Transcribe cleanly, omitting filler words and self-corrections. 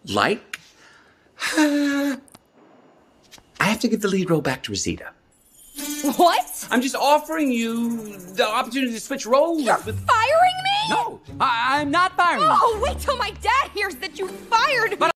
Like? I have to give the lead role back to Rosita. What? I'm just offering you the opportunity to switch roles. You're firing me? No, I'm not firing you. Oh, wait till my dad hears that you fired me.